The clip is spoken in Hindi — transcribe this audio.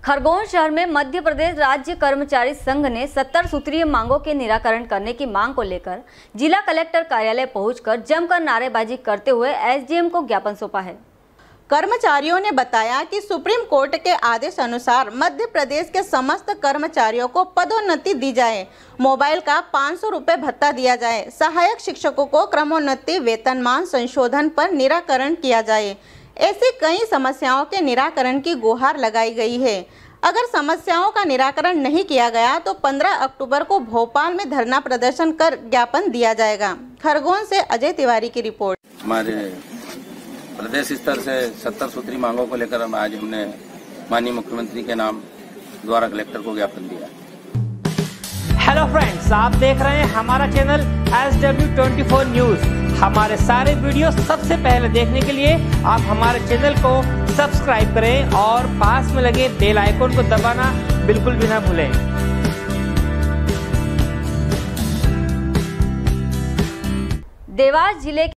खरगोन शहर में मध्य प्रदेश राज्य कर्मचारी संघ ने 70 सूत्रीय मांगों के निराकरण करने की मांग को लेकर जिला कलेक्टर कार्यालय पहुंचकर जमकर नारेबाजी करते हुए एसडीएम को ज्ञापन सौंपा है। कर्मचारियों ने बताया कि सुप्रीम कोर्ट के आदेश अनुसार मध्य प्रदेश के समस्त कर्मचारियों को पदोन्नति दी जाए, मोबाइल का 500 रुपये भत्ता दिया जाए, सहायक शिक्षकों को क्रमोन्नति वेतनमान संशोधन पर निराकरण किया जाए। ऐसी कई समस्याओं के निराकरण की गुहार लगाई गई है। अगर समस्याओं का निराकरण नहीं किया गया तो 15 अक्टूबर को भोपाल में धरना प्रदर्शन कर ज्ञापन दिया जाएगा। खरगोन से अजय तिवारी की रिपोर्ट। हमारे प्रदेश स्तर से 70 सूत्री मांगों को लेकर आज हमने माननीय मुख्यमंत्री के नाम द्वारा कलेक्टर को ज्ञापन दिया। हेलो फ्रेंड्स, आप देख रहे हैं हमारा चैनल SW24 न्यूज। हमारे सारे वीडियो सबसे पहले देखने के लिए आप हमारे चैनल को सब्सक्राइब करें और पास में लगे बेल आइकन को दबाना बिल्कुल भी ना भूलें। देवास जिले